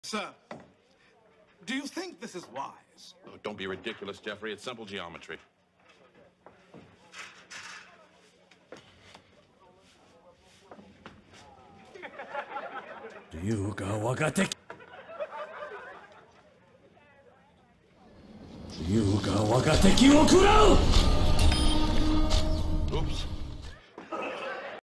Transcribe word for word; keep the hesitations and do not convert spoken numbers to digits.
Sir, do you think this is wise? Oh, don't be ridiculous, Jeffrey. It's simple geometry. Ryuga wagateki. Ryuga wagateki wo kurau!